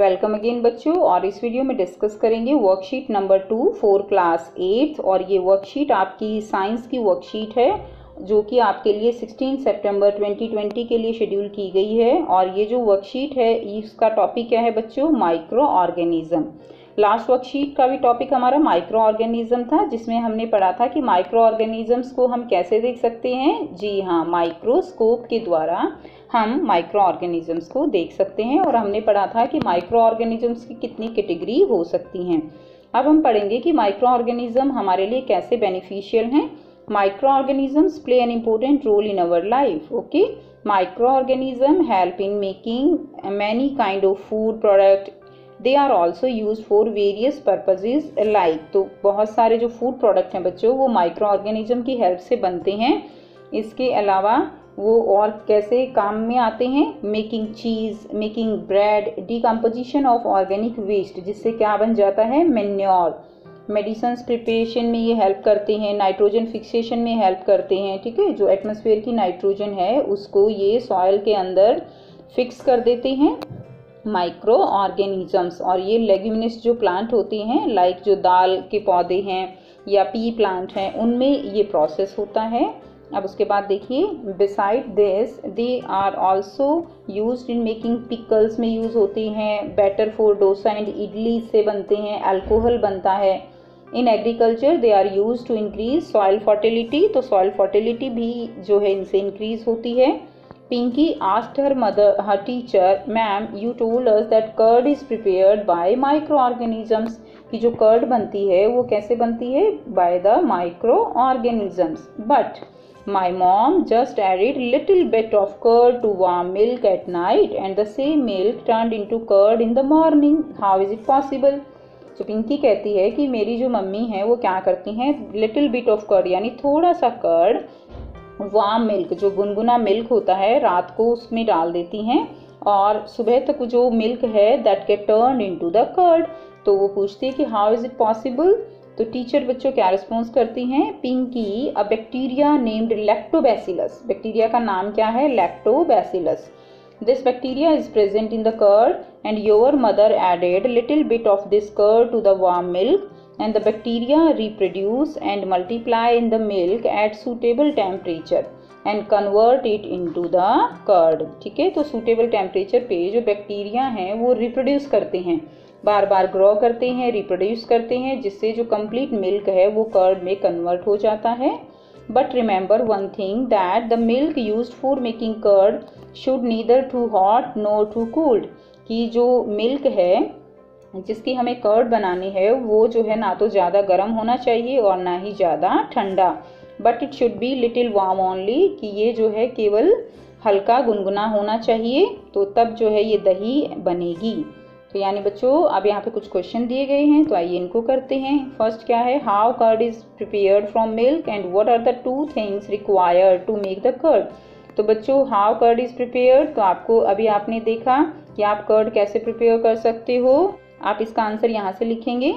Welcome again बच्चों। और इस वीडियो में डिस्कस करेंगे वर्कशीट नंबर 2 फॉर क्लास 8। और ये वर्कशीट आपकी साइंस की वर्कशीट है जो कि आपके लिए 16 सितंबर 2020 के लिए शेड्यूल की गई है। और ये जो वर्कशीट है इसका टॉपिक क्या है बच्चों? Micro organism. लास्ट वर्कशीट का भी टॉपिक हमारा माइक्रो ऑर्गेनिज्म था, जिसमें हमने पढ़ा था कि माइक्रो ऑर्गेनिजम्स को हम कैसे देख सकते हैं। जी हाँ, माइक्रोस्कोप के द्वारा हम माइक्रो ऑर्गेनिजम्स को देख सकते हैं। और हमने पढ़ा था कि माइक्रो ऑर्गेनिजम्स की कितनी कैटेगरी हो सकती हैं। अब हम पढ़ेंगे कि माइक्रो ऑर्गेनिज्म हमारे लिए कैसे बेनिफिशियल हैं। Microorganisms play an important role in our life. Okay, microorganism help in making many kind of food product. They are also use for various purposes like. तो बहुत सारे जो food product हैं बच्चों वो micro organism की help से बनते हैं। इसके अलावा वो और कैसे काम में आते हैं? Making cheese, making bread, decomposition of organic waste, जिससे क्या बन जाता है? मेन्योर। मेडिसिन प्रिपरेशन में ये हेल्प करते हैं। नाइट्रोजन फिक्सेशन में हेल्प करते हैं। ठीक है, जो एटमॉस्फेयर की नाइट्रोजन है उसको ये सॉइल के अंदर फिक्स कर देते हैं माइक्रो ऑर्गेनिजम्स। और ये लेग्यूमिनस जो प्लांट होती हैं, लाइक जो दाल के पौधे हैं या पी प्लांट हैं, उनमें ये प्रोसेस होता है। अब उसके बाद देखिए, beside this they are also used in making pickles में यूज़ होती हैं। Batter for dosa and idli से बनते हैं। अल्कोहल बनता है। In agriculture they are use to increase soil fertility. तो सॉइल फर्टिलिटी भी जो है इनसे इंक्रीज होती है। Pinky asked her teacher, "Ma'am, you told us that curd is prepared by microorganisms." कि जो कर्ड बनती है वो कैसे बनती है? By the microorganisms. But my mom just added little bit of curd to warm milk at night, and the same milk turned into curd in the morning. How is it possible? तो पिंकी कहती है कि मेरी जो mummy है वो क्या करती हैं, लिटिल बिट ऑफ कर्ड यानी थोड़ा सा कर्ड वार्म मिल्क, जो गुनगुना मिल्क होता है, रात को उसमें डाल देती हैं और सुबह तक जो मिल्क है that get turn into the curd. तो वो पूछती है कि हाउ इज इट पॉसिबल। तो टीचर बच्चों क्या रिस्पॉन्स करती हैं? Pinki, a bacteria named lactobacillus. Bacteria का नाम क्या है? Lactobacillus. This bacteria is present in the curd and your mother added little bit of this curd to the warm milk, and the bacteria reproduce and multiply in the milk at suitable temperature and convert it into the curd. ठीक है, तो suitable temperature पे जो bacteria हैं वो reproduce करते हैं, बार बार grow करते हैं, रिप्रोड्यूस करते हैं, जिससे जो कंप्लीट मिल्क है वो कर्ड में कन्वर्ट हो जाता है। But remember one thing, that the milk used for making curd should neither too hot nor too cold. कि जो मिल्क है जिसकी हमें कर्ड बनानी है वो जो है ना तो ज़्यादा गर्म होना चाहिए और ना ही ज़्यादा ठंडा। But it should be little warm only, कि ये जो है केवल हल्का गुनगुना होना चाहिए, तो तब जो है ये दही बनेगी। तो यानी बच्चों अब यहाँ पे कुछ क्वेश्चन दिए गए हैं, तो आइए इनको करते हैं। फर्स्ट क्या है? How curd is prepared from milk and what are the two things required to make the curd. तो बच्चों हाउ कर्ड इज प्रिपेयर्ड, तो आपको अभी आपने देखा कि आप कर्ड कैसे प्रिपेयर कर सकते हो। आप इसका आंसर यहाँ से लिखेंगे,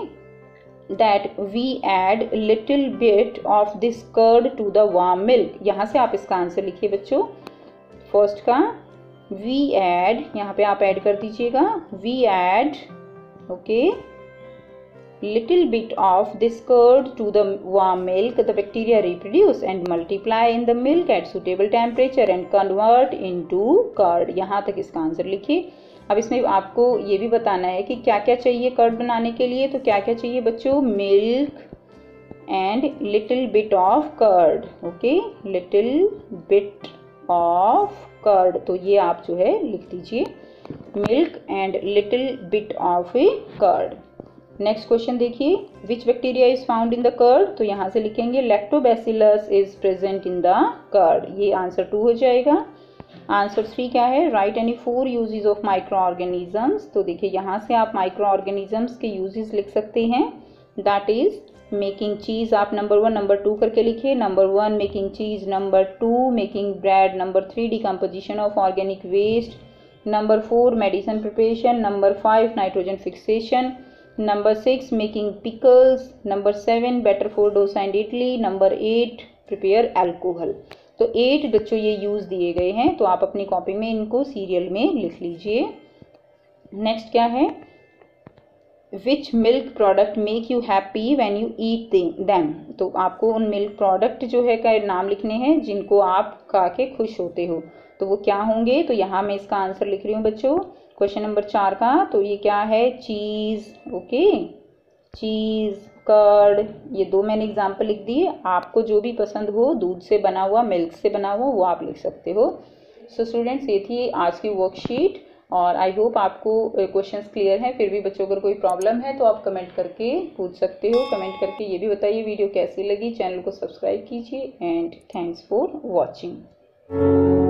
that we add little bit of this curd to the warm milk. यहाँ से आप इसका आंसर लिखिए बच्चों। फर्स्ट का वी एड, यहाँ पे आप ऐड कर दीजिएगा, we add okay little bit of this curd to the warm milk, the bacteria reproduce and multiply in the milk at suitable temperature and convert into curd. यहाँ तक इसका answer लिखिए। अब इसमें आपको ये भी बताना है कि क्या क्या चाहिए कर्ड बनाने के लिए। तो क्या क्या चाहिए बच्चों? Milk and little bit of curd. Okay, little bit of curd, तो ये आप जो है लिख दीजिए, milk and little bit of a curd. Next question देखिए, which bacteria is found in the curd. तो यहाँ से लिखेंगे lactobacillus is present in the curd. ये आंसर 2 हो जाएगा। आंसर 3 क्या है? Write any 4 uses of microorganisms. तो देखिए यहाँ से आप माइक्रो ऑर्गेनिजम्स के यूजेस लिख सकते हैं। दैट इज मेकिंग चीज़, आप नंबर 1 नंबर 2 करके लिखिए। Number 1 making cheese, number 2 making bread, number 3 decomposition of organic waste, number 4 medicine preparation, number 5 nitrogen fixation, number 6 making pickles, number 7 batter for dosa and idli, number 8 prepare alcohol. तो 8 बच्चों ये use दिए गए हैं, तो आप अपनी कॉपी में इनको सीरियल में लिख लीजिए। नेक्स्ट क्या है, which milk product make you happy when you eat them. तो आपको उन मिल्क प्रोडक्ट जो है का नाम लिखने हैं जिनको आप खा के खुश होते हो, तो वो क्या होंगे। तो यहाँ मैं इसका आंसर लिख रही हूँ बच्चों, क्वेश्चन नंबर 4 का। तो ये क्या है, चीज़। ओके, चीज़, कर्ड, ये 2 मैंने एग्जाम्पल लिख दिए। आपको जो भी पसंद हो, दूध से बना हुआ, मिल्क से बना हुआ, वो आप लिख सकते हो। सो स्टूडेंट्स, ये थी आज की वर्कशीट और आई होप आपको क्वेश्चंस क्लियर हैं। फिर भी बच्चों अगर कोई प्रॉब्लम है तो आप कमेंट करके पूछ सकते हो। कमेंट करके ये भी बताइए वीडियो कैसी लगी। चैनल को सब्सक्राइब कीजिए एंड थैंक्स फॉर वॉचिंग।